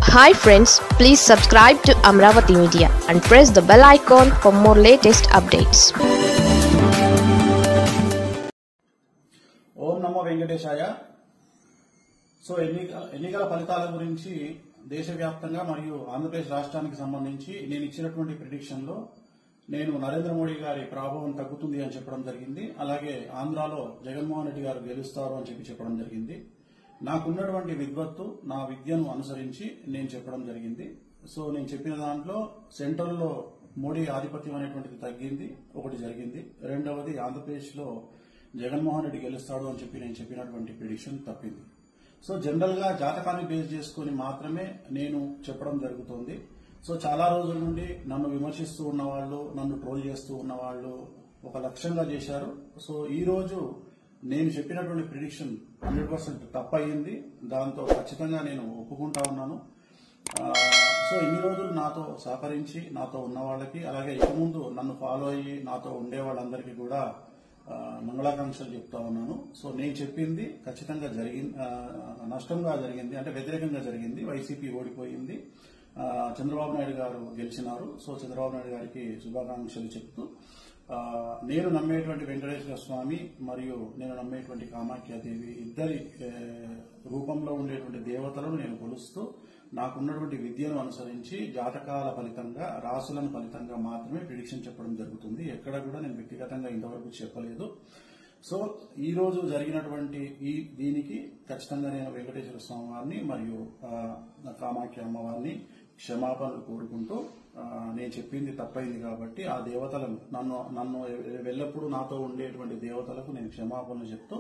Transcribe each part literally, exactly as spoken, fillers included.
Hi friends, please subscribe to Amravati Media and press the bell icon for more latest updates. Om Namo Venkatesaya. So ఎన్నిక ఎన్నికల ఫలితాల గురించి దేశవ్యాప్తంగా మరియు ఆంధ్రప్రదేశ్ రాష్ట్రానికి సంబంధించి నేను ఇచ్చినటువంటి ప్రిడిక్షన్ లో నేను నరేంద్ర మోడీ గారి ప్రభావం తగ్గుతుంది అని చెప్పడం జరిగింది. అలాగే ఆంధ్రాలో జగన్మోహన్ రెడ్డి గారు గెలుస్తారు అని చెప్పి చెప్పడం జరిగింది. నాకున్నటువంటి విద్వత్తు నా విద్యను అనుసరించి నేను చెప్పడం జరిగింది. సో నేను చెప్పిన దాంట్లో సెంట్రల్లో మోడీ ఆధిపత్యం అనేటువంటిది తగ్గింది, ఒకటి జరిగింది. రెండవది ఆంధ్రప్రదేశ్ లో జగన్మోహన్ రెడ్డి గెలుస్తాడు అని చెప్పి నేను చెప్పినటువంటి ప్రిడిక్షన్ తప్పింది. సో జనరల్ గా జాతకాన్ని బేస్ చేసుకుని మాత్రమే నేను చెప్పడం జరుగుతోంది. సో చాలా రోజుల నుండి నన్ను విమర్శిస్తూ ఉన్నవాళ్లు, నన్ను ట్రోల్ చేస్తూ ఉన్నవాళ్లు ఒక లక్ష్యంగా చేశారు. సో ఈ రోజు నేను చెప్పినటువంటి ప్రిడిక్షన్ హండ్రెడ్ పర్సెంట్ తప్పయింది. దాంతో ఖచ్చితంగా నేను ఒప్పుకుంటా ఉన్నాను. సో ఇన్ని రోజులు నాతో సహకరించి నాతో ఉన్న వాళ్ళకి, అలాగే ఇక ముందు నన్ను ఫాలో అయ్యి నాతో ఉండే వాళ్ళందరికీ కూడా మంగళాకాంక్షలు చెప్తా ఉన్నాను. సో నేను చెప్పింది ఖచ్చితంగా జరిగింది, నష్టంగా జరిగింది, అంటే వ్యతిరేకంగా జరిగింది. వైసీపీ ఓడిపోయింది, చంద్రబాబు నాయుడు గారు గెలిచినారు. సో చంద్రబాబు నాయుడు గారికి శుభాకాంక్షలు చెప్తూ నేను నమ్మేటువంటి వెంకటేశ్వర స్వామి మరియు నేను నమ్మేటువంటి కామాఖ్యాదేవి ఇద్దరి రూపంలో ఉండేటువంటి దేవతలను నేను కొలుస్తూ నాకున్నటువంటి విద్యను అనుసరించి జాతకాల ఫలితంగా, రాసులను ఫలితంగా మాత్రమే ప్రిడిక్షన్ చెప్పడం జరుగుతుంది. ఎక్కడ కూడా నేను వ్యక్తిగతంగా ఇంతవరకు చెప్పలేదు. సో ఈ రోజు జరిగినటువంటి ఈ దీనికి ఖచ్చితంగా నేను వెంకటేశ్వర స్వామి వారిని మరియు కామాఖ్య అమ్మవారిని క్షమాపణలు కోరుకుంటూ నేను చెప్పింది తప్పైంది కాబట్టి ఆ దేవతలను నన్ను నన్ను ఎల్లప్పుడూ నాతో ఉండేటువంటి దేవతలకు నేను క్షమాపణలు చెప్తూ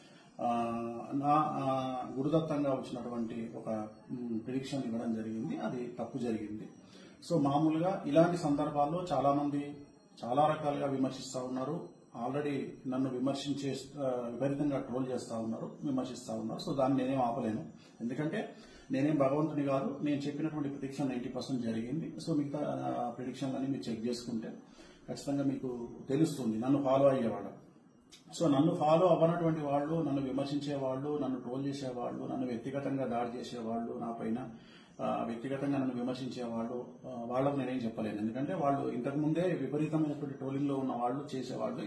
నా గురుదత్తంగా వచ్చినటువంటి ఒక ప్రిడిక్షన్ ఇవ్వడం జరిగింది. అది తప్పు జరిగింది. సో మామూలుగా ఇలాంటి సందర్భాల్లో చాలా మంది చాలా రకాలుగా విమర్శిస్తా ఉన్నారు. ఆల్రెడీ నన్ను విమర్శించే విపరీతంగా ట్రోల్ చేస్తా ఉన్నారు, విమర్శిస్తా ఉన్నారు. సో దాన్ని నేనేం ఆపలేను, ఎందుకంటే నేనేం భగవంతుని కాదు. నేను చెప్పినటువంటి ప్రిడిక్షన్ నైన్టీ పర్సెంట్ జరిగింది. సో మిగతా ప్రిడిక్షన్లన్నీ మీరు చెక్ చేసుకుంటే ఖచ్చితంగా మీకు తెలుస్తుంది నన్ను ఫాలో అయ్యేవాళ్ళు. సో నన్ను ఫాలో అవ్వనటువంటి వాళ్ళు, నన్ను విమర్శించే వాళ్ళు, నన్ను ట్రోల్ చేసేవాళ్ళు, నన్ను వ్యక్తిగతంగా దాడి చేసేవాళ్ళు, నా పైన వ్యక్తిగతంగా నన్ను విమర్శించే వాళ్ళు, వాళ్ళకు నేనేం చెప్పలేను. ఎందుకంటే వాళ్ళు ఇంతకు ముందే విపరీతమైనటువంటి ట్రోలింగ్ లో ఉన్న వాళ్ళు, చేసేవాళ్ళు.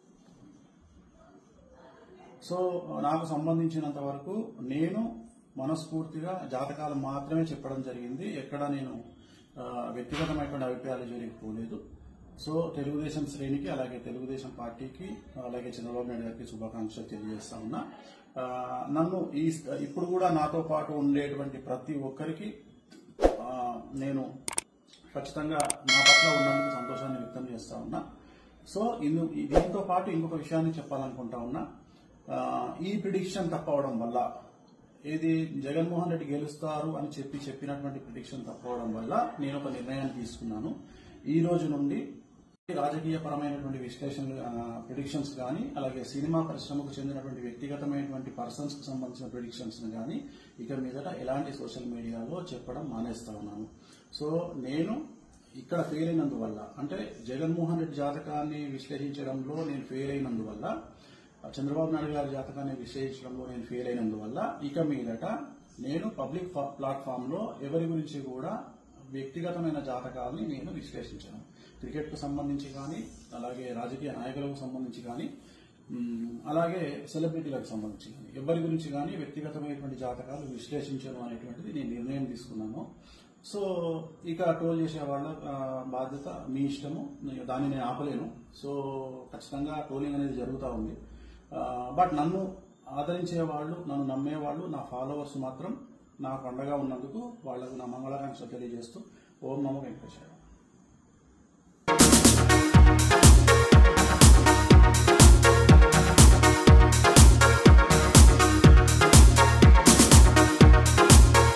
సో నాకు సంబంధించినంత వరకు నేను మనస్ఫూర్తిగా జాతకాలు మాత్రమే చెప్పడం జరిగింది. ఎక్కడ నేను వ్యక్తిగతమైనటువంటి అభిప్రాయాలు జరగకపోలేదు. సో తెలుగుదేశం శ్రేణికి, అలాగే తెలుగుదేశం పార్టీకి, అలాగే చంద్రబాబు నాయుడు గారికి శుభాకాంక్షలు తెలియజేస్తా ఉన్నా. నన్ను ఈ ఇప్పుడు కూడా నాతో పాటు ఉండేటువంటి ప్రతి ఒక్కరికి నేను ఖచ్చితంగా నా పట్ల ఉన్నందుకు సంతోషాన్ని వ్యక్తం చేస్తా ఉన్నా. సో ఇందు దీంతో పాటు ఇంకొక విషయాన్ని చెప్పాలనుకుంటా ఉన్నా. ఈ ప్రిడిక్షన్ తప్పవడం వల్ల, ఏది జగన్మోహన్ రెడ్డి గెలుస్తారు అని చెప్పి చెప్పినటువంటి ప్రిడిక్షన్ తప్పవడం వల్ల నేను ఒక నిర్ణయాన్ని తీసుకున్నాను. ఈ రోజు నుండి రాజకీయ పరమైనటువంటి విశ్లేషణలు, ప్రిడిక్షన్స్ కానీ, అలాగే సినిమా పరిశ్రమకు చెందినటువంటి వ్యక్తిగతమైనటువంటి పర్సన్స్ కు సంబంధించిన ప్రిడిక్షన్స్ కానీ ఇక మీదట ఎలాంటి సోషల్ మీడియాలో చెప్పడం మానేస్తా ఉన్నాను. సో నేను ఇక్కడ ఫెయిల్ అయినందువల్ల, అంటే జగన్మోహన్ రెడ్డి జాతకాన్ని విశ్లేషించడంలో నేను ఫెయిల్ అయినందువల్ల, చంద్రబాబు నాయుడు గారి జాతకాన్ని విశ్లేషించడంలో నేను ఫెయిల్ అయినందువల్ల ఇక మీదట నేను పబ్లిక్ ప్లాట్ఫామ్ లో ఎవరి గురించి కూడా వ్యక్తిగతమైన జాతకాలని నేను విశ్లేషించాను. క్రికెట్ కు సంబంధించి కానీ, అలాగే రాజకీయ నాయకులకు సంబంధించి కానీ, అలాగే సెలబ్రిటీలకు సంబంధించి కానీ, ఎవరి గురించి కానీ వ్యక్తిగతమైనటువంటి జాతకాలు విశ్లేషించడం అనేటువంటిది నేను నిర్ణయం తీసుకున్నాను. సో ఇక ట్రోల్ చేసే వాళ్ళ బాధ్యత మీ ఇష్టము, దాన్ని నేను ఆపలేను. సో ఖచ్చితంగా ట్రోలింగ్ అనేది జరుగుతూ ఉంది. బట్ నన్ను ఆదరించే వాళ్ళు, నన్ను నమ్మేవాళ్ళు, నా ఫాలోవర్స్ మాత్రం నాకు అండగా ఉన్నందుకు వాళ్లకు నా మంగళాకాంక్షలు తెలియజేస్తూ ఓం నమో వెంకటేశ్వర.